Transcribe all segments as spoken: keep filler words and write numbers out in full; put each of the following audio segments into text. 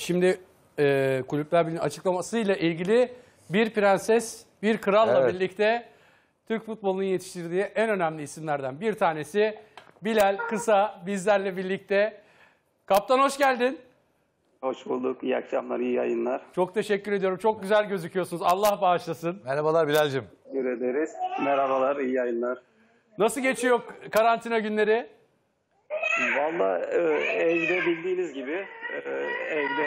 Şimdi e, Kulüpler Birliği'nin açıklamasıyla ilgili bir prenses, bir kralla Evet. birlikte Türk futbolunun yetiştirdiği en önemli isimlerden bir tanesi Bilal Kısa bizlerle birlikte. Kaptan hoş geldin. Hoş bulduk. İyi akşamlar, iyi yayınlar. Çok teşekkür ediyorum. Çok güzel gözüküyorsunuz. Allah bağışlasın. Merhabalar Bilal'cim. Teşekkür ederiz. Merhabalar, iyi yayınlar. Nasıl geçiyor karantina günleri? Vallahi e, evde bildiğiniz gibi e, evde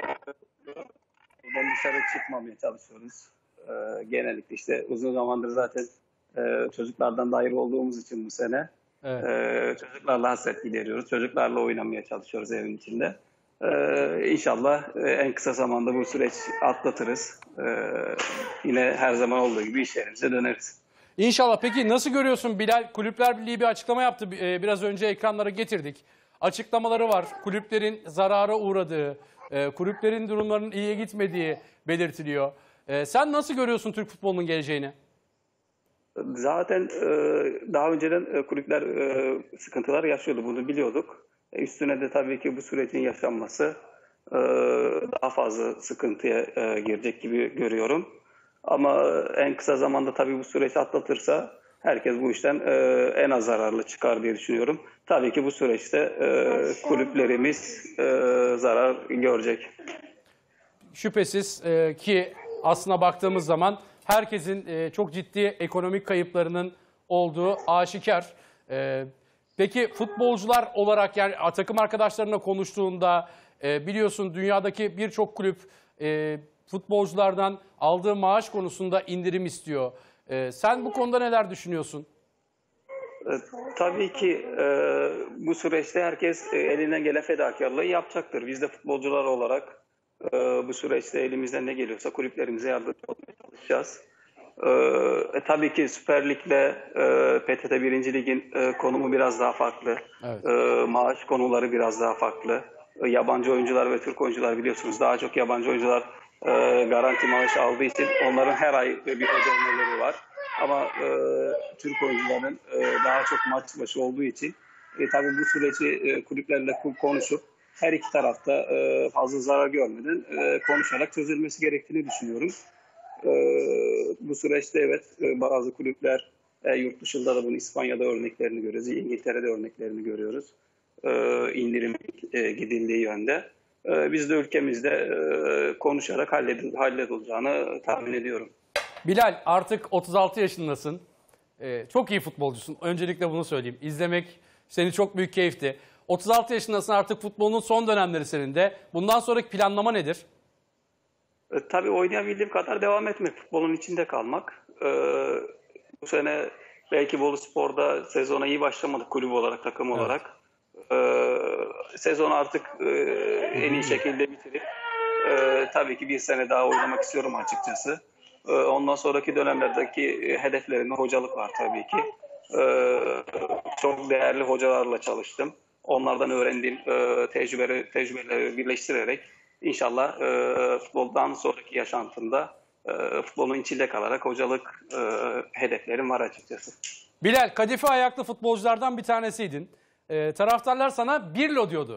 evden dışarı çıkmamaya çalışıyoruz. E, genellikle işte uzun zamandır zaten e, çocuklardan da ayrı olduğumuz için bu sene Evet. e, çocuklarla hasret gideriyoruz. Çocuklarla oynamaya çalışıyoruz evin içinde. E, İnşallah e, en kısa zamanda bu süreç atlatırız. E, yine her zaman olduğu gibi iş yerimize döneriz. İnşallah. Peki nasıl görüyorsun Bilal? Kulüpler Birliği bir açıklama yaptı. Ee, Biraz önce ekranlara getirdik. Açıklamaları var. Kulüplerin zarara uğradığı, e, kulüplerin durumlarının iyiye gitmediği belirtiliyor. E, Sen nasıl görüyorsun Türk futbolunun geleceğini? Zaten e, daha önceden e, kulüpler e, sıkıntılar yaşıyordu. Bunu biliyorduk. E, üstüne de tabii ki bu sürecin yaşanması e, daha fazla sıkıntıya e, girecek gibi görüyorum. Ama en kısa zamanda tabii bu süreç atlatırsa herkes bu işten e, en az zararlı çıkar diye düşünüyorum. Tabii ki bu süreçte e, kulüplerimiz e, zarar görecek. Şüphesiz e, ki aslına baktığımız zaman herkesin e, çok ciddi ekonomik kayıplarının olduğu aşikar. E, peki futbolcular olarak yani takım arkadaşlarına konuştuğunda e, biliyorsun dünyadaki birçok kulüp e, futbolculardan aldığı maaş konusunda indirim istiyor. E, sen bu konuda neler düşünüyorsun? E, Tabii ki e, bu süreçte herkes e, elinden gelen fedakarlığı yapacaktır. Biz de futbolcular olarak e, bu süreçte elimizden ne geliyorsa kulüplerimize yardımcı olmaya çalışacağız. E, e, tabii ki Süper Lig'le e, P T T birinci Lig'in e, konumu biraz daha farklı. Evet. E, maaş konuları biraz daha farklı. E, yabancı oyuncular ve Türk oyuncular biliyorsunuz daha çok yabancı oyuncular e, garanti maaş aldığı için onların her ay bir ödemeleri var. Ama e, Türk oyuncuların e, daha çok maç başı olduğu için e, tabii bu süreci e, kulüplerle konuşup her iki tarafta e, fazla zarar görmeden e, konuşarak çözülmesi gerektiğini düşünüyorum. E, bu süreçte evet e, bazı kulüpler e, yurt dışında da bunu İspanya'da örneklerini görüyoruz, İngiltere'de örneklerini görüyoruz. E, indirim e, gidildiği yönde. E, biz de ülkemizde e, konuşarak halledil, hallolacağını tahmin ediyorum. Bilal artık otuz altı yaşındasın. Ee, çok iyi futbolcusun. Öncelikle bunu söyleyeyim. İzlemek seni çok büyük keyifti. otuz altı yaşındasın, artık futbolun son dönemleri senin de. Bundan sonraki planlama nedir? E, tabii oynayabildiğim kadar devam etmek, futbolun içinde kalmak. E, bu sene belki Boluspor'da sezona iyi başlamadık kulüp olarak, takım Evet. olarak. E, sezonu artık e, en iyi şekilde bitirip e, tabii ki bir sene daha oynamak istiyorum açıkçası. E, ondan sonraki dönemlerdeki hedeflerimde hocalık var tabii ki. E, çok değerli hocalarla çalıştım. Onlardan öğrendiğim e, tecrübeleri, tecrübeleri birleştirerek İnşallah e, futboldan sonraki yaşantımda e, futbolun içinde kalarak hocalık e, hedeflerim var açıkçası. Bilal, kadife ayaklı futbolculardan bir tanesiydin. Ee, taraftarlar sana Birlo diyordu.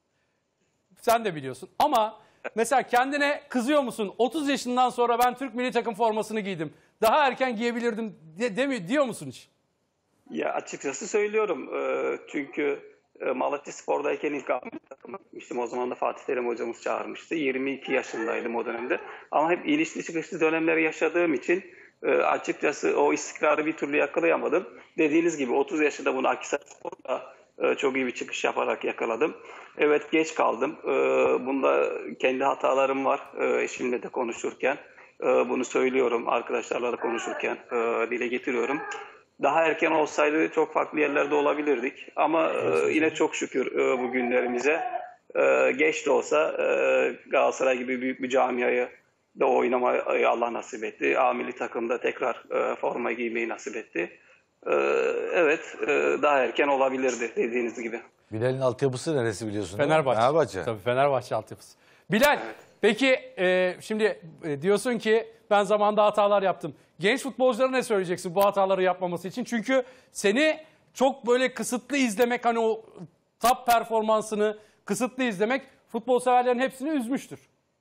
Sen de biliyorsun. Ama mesela kendine kızıyor musun? otuz yaşından sonra ben Türk milli takım formasını giydim. Daha erken giyebilirdim de, de mi, diyor musun hiç? Ya açıkçası söylüyorum. E, çünkü e, Malatyaspor'dayken ilk takıma gitmiştim. O zaman da Fatih Terim hocamız çağırmıştı. yirmi iki yaşındaydım o dönemde. Ama hep inişli çıkışlı dönemleri yaşadığım için e, açıkçası o istikrarı bir türlü yakalayamadım. Dediğiniz gibi otuz yaşında bunu Akhisarspor'da e, çok iyi bir çıkış yaparak yakaladım. Evet, geç kaldım. E, bunda kendi hatalarım var. E, eşimle de konuşurken. E, bunu söylüyorum. Arkadaşlarla da konuşurken e, dile getiriyorum. Daha erken olsaydı çok farklı yerlerde olabilirdik. Ama e, yine çok şükür e, bu günlerimize e, geç de olsa e, Galatasaray gibi büyük bir camiayı da oynamayı Allah nasip etti. A milli takımda tekrar e, forma giymeyi nasip etti. E, evet, e, daha erken olabilirdi dediğiniz gibi. Bilal'in altyapısı neresi biliyorsun? değil mi? Fenerbahçe. Fenerbahçe. Tabii Fenerbahçe altyapısı. Bilal, peki e, şimdi e, diyorsun ki ben zamanında hatalar yaptım. Genç futbolculara ne söyleyeceksin bu hataları yapmaması için? Çünkü seni çok böyle kısıtlı izlemek, hani o top performansını kısıtlı izlemek futbol severlerin hepsini üzmüştür.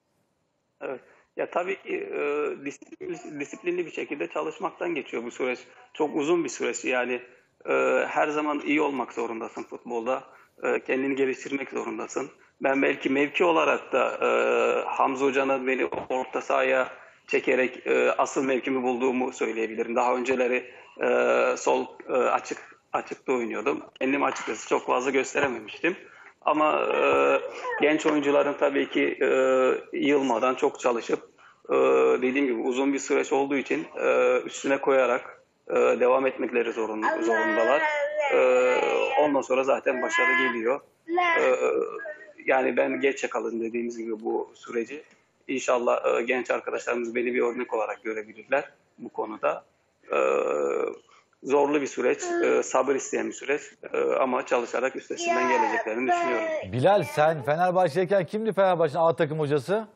Evet. Ya tabii ki e, disiplinli, disiplinli bir şekilde çalışmaktan geçiyor bu süreç. Çok uzun bir süreç. Yani e, her zaman iyi olmak zorundasın futbolda. E, kendini geliştirmek zorundasın. Ben belki mevki olarak da e, Hamza Hoca'nın beni orta sahaya çekerek e, asıl mevkimi bulduğumu söyleyebilirim. Daha önceleri e, sol e, açık açıkta oynuyordum. Kendimi açıkçası çok fazla gösterememiştim. Ama e, genç oyuncuların tabii ki e, yılmadan çok çalışıp e, dediğim gibi uzun bir süreç olduğu için e, üstüne koyarak e, devam etmekleri zorunda, zorundalar. E, ondan sonra zaten başarı geliyor. E, yani ben geç yakaladım dediğimiz gibi bu süreci. İnşallah e, genç arkadaşlarımız beni bir örnek olarak görebilirler bu konuda. E, Zorlu bir süreç, e, sabır isteyen bir süreç e, ama çalışarak üstesinden geleceklerini düşünüyorum. Bilal, sen Fenerbahçe'deyken kimdi Fenerbahçe'nin A takım hocası?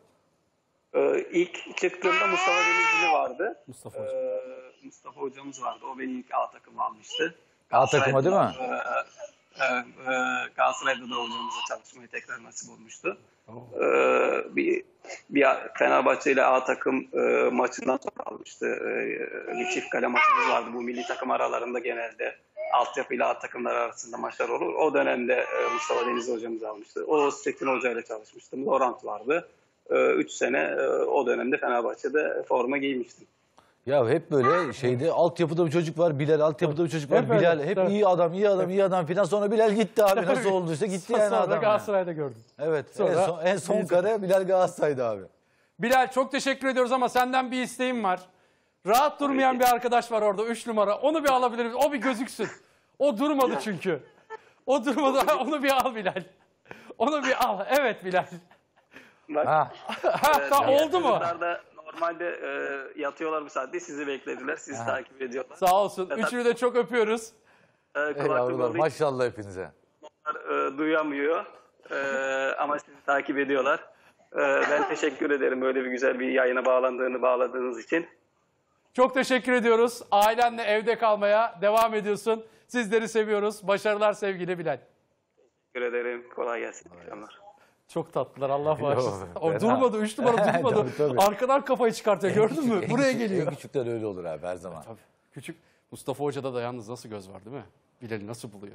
E, ilk çıktığımda Mustafa Denizli vardı. Mustafa Hoca. E, Mustafa hocamız vardı. O beni ilk A takıma almıştı. A takıma değil mi? E, e, e, Galatasaray'da da hocamızla çalışmayı tekrar nasip olmuştu. E, bir, bir Fenerbahçe ile A takım e, maçından sonra almıştı. E, bir çift kale maçımız vardı. Bu milli takım aralarında genelde altyapı ile A takımlar arasında maçlar olur. O dönemde e, Mustafa Denizli hocamız almıştı. O Sekin Hoca ile çalışmıştım. Laurent vardı. Üç sene e, o dönemde Fenerbahçe'de forma giymiştim. Ya hep böyle şeyde altyapıda bir çocuk var, Bilal altyapıda bir çocuk var, Hep öyle, Bilal hep tabii. iyi adam, iyi adam, iyi adam filan, sonra Bilal gitti abi, nasıl olduysa gitti yani Sonra adam. yani. Galatasaray'da gördüm. Evet, Sonra en son, en son kare Bilal Galatasaray'dı abi. Bilal çok teşekkür ediyoruz ama senden bir isteğim var. Rahat durmayan bir arkadaş var orada üç numara. Onu bir alabilir miyiz? O bir gözüksün. O durmadı çünkü. O durmadı. Onu bir al Bilal. Onu bir al. Evet Bilal. Bak, Ha. Ha, e, tamam, diğer oldu mu? çocuklar da normalde e, yatıyorlar bu saatte, sizi beklediler. Sizi takip ediyorlar. Sağ olsun. Üçünü de çok öpüyoruz. E, Ey kulaklık yavrular, olduğu için maşallah hepinize. onlar, e, duyamıyor. E, ama sizi takip ediyorlar. E, ben teşekkür ederim böyle bir güzel bir yayına bağlandığını bağladığınız için. Çok teşekkür ediyoruz. Ailenle evde kalmaya devam ediyorsun. Sizleri seviyoruz. Başarılar sevgili Bilal. Teşekkür ederim. Kolay gelsin. İyi Çok tatlılar, Allah bağışlasın. Yok, O fena. durmadı, üç numara durmadı. Tabii, tabii. Arkadan kafayı çıkartıyor, gördün mü? En Buraya küçük- geliyor. En küçükler öyle olur abi her zaman. Tabii. Küçük Mustafa Hoca'da da yalnız nasıl göz var değil mi? Bilal'i nasıl buluyor?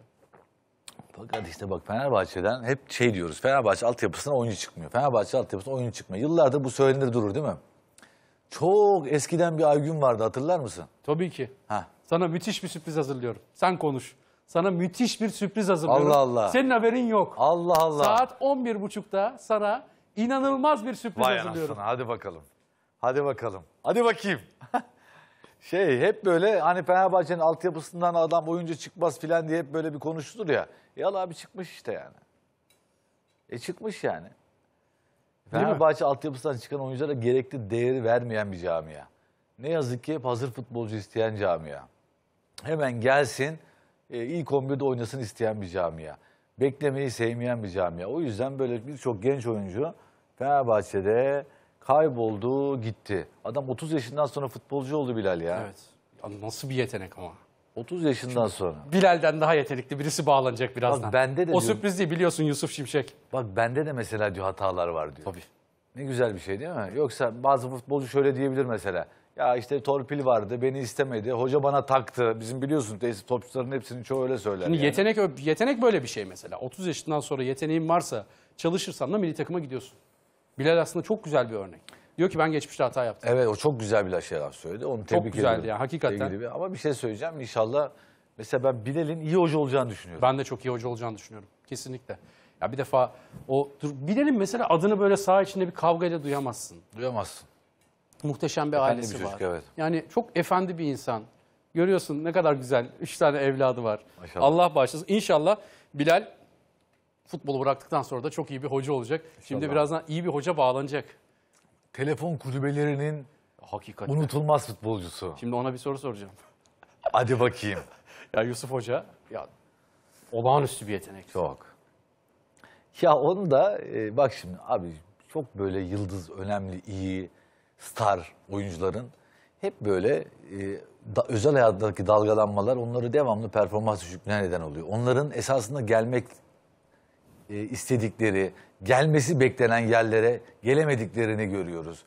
Fakat işte bak, Fenerbahçe'den hep şey diyoruz. Fenerbahçe altyapısına oyuncu çıkmıyor. Fenerbahçe altyapısına oyuncu çıkmıyor. Yıllardır bu söylenir durur değil mi? Çok eskiden bir Aygün vardı, hatırlar mısın? Tabii ki. Ha. Sana müthiş bir sürpriz hazırlıyorum. Sen konuş. Sana müthiş bir sürpriz hazırlıyorum. Allah Allah. Senin haberin yok. Allah Allah. Saat on bir buçukta sana inanılmaz bir sürpriz Vay hazırlıyorum. anasını, hadi bakalım. Hadi bakalım. Hadi bakayım. Şey hep böyle hani Fenerbahçe'nin altyapısından adam oyuncu çıkmaz filan diye hep böyle bir konuşulur ya. Ya abi çıkmış işte yani. E çıkmış yani. Değil mi? Fenerbahçe altyapısından çıkan oyunculara gerekli değeri vermeyen bir camia. Ne yazık ki hep hazır futbolcu isteyen camia. Hemen gelsin, e, ilk on birde oynasın isteyen bir camia. Beklemeyi sevmeyen bir camia. O yüzden böyle birçok genç oyuncu Fenerbahçe'de kayboldu, gitti. Adam otuz yaşından sonra futbolcu oldu Bilal ya. Evet. Ya nasıl bir yetenek ama. otuz yaşından sonra. Bilal'den daha yetenekli birisi bağlanacak birazdan. Bak bende de o diyorum- sürpriz değil, biliyorsun Yusuf Şimşek. Bak bende de mesela diyor hatalar var diyor. Tabii. Ne güzel bir şey değil mi? Yoksa bazı futbolcu şöyle diyebilir mesela. Ya işte torpil vardı, beni istemedi, hoca bana taktı. Bizim biliyorsun tesis topçuların hepsinin çoğu öyle söyler. Şimdi yani. yetenek yetenek böyle bir şey mesela. otuz yaşından sonra yeteneğin varsa çalışırsan da milli takıma gidiyorsun. Bilal aslında çok güzel bir örnek. Diyor ki ben geçmişte hata yaptım. Evet, o çok güzel bir şeyler söyledi. Onu tebrik güzeldi ediyorum. ya, hakikaten. Sevgili bir- Ama bir şey söyleyeceğim. İnşallah mesela ben Bilal'in iyi hoca olacağını düşünüyorum. Ben de çok iyi hoca olacağını düşünüyorum. Kesinlikle. Ya bir defa o dur, Bilal'in mesela adını böyle saha içinde bir kavgayla duyamazsın. Duyamazsın. Muhteşem bir Efendi ailesi bir çocuk, var. evet. Yani çok efendi bir insan. Görüyorsun ne kadar güzel. Üç tane evladı var. Maşallah. Allah bağışlasın. İnşallah Bilal futbolu bıraktıktan sonra da çok iyi bir hoca olacak. Şimdi birazdan iyi bir hoca bağlanacak. Telefon kulübelerinin Hakikaten. unutulmaz futbolcusu. Şimdi ona bir soru soracağım. Hadi bakayım. Ya Yusuf Hoca ya olağanüstü bir yetenek. Çok. Ya onu da e, bak şimdi abi, çok böyle yıldız, önemli, iyi, star oyuncuların hep böyle e, da, özel hayattaki dalgalanmalar onları devamlı performans düşüklüğüne neden oluyor. Onların esasında gelmek e, istedikleri, gelmesi beklenen yerlere gelemediklerini görüyoruz.